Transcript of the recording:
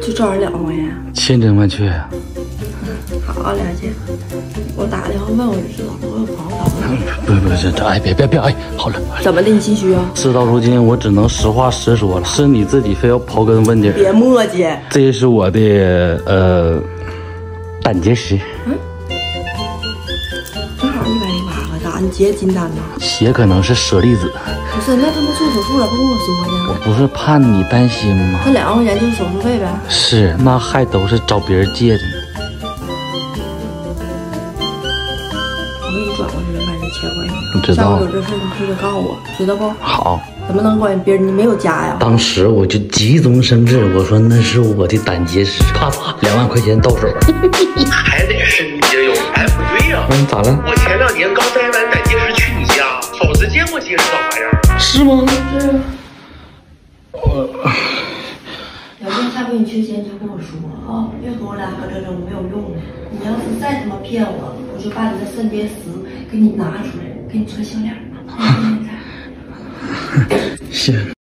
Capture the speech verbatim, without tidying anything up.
就这儿了回呀？ 千真万确呀。 好，了解。我打电话问我就知道了，我有朋友打问。 不不是，这哎别别别哎，好了。 怎么的？你心虚啊？ 事到如今，我只能实话实说了，是你自己非要刨根问底。 别磨叽。这是我的呃胆结石。嗯。 正好一百零八个，咋？你结金丹呢？ 血可能是舍利子。 不是，那他妈做手术了，不跟我说呢？ 我不是怕你担心吗？ 那两万块钱就是手术费呗。 是，那还都是找别人借的呢。 我给你转过去，把人切过去。 你知道。 下回有这事你直接告诉我，知道不？ 好。 怎么能管别人？你没有家呀？ 当时我就急中生智，我说那是我的胆结石，啪啪，两万块钱到手。 还得是你这有，哎，不对呀、啊。 嗯，咋了？ 我前两年刚摘完胆结石去你家，好是见过结石长啥样。 是吗？ 是。我。要不下回你缺钱你就跟我说啊，别和我俩搁这整没有用的。你要是再他妈骗我，我就把你的肾结石给你拿出来，给你穿项链。 行。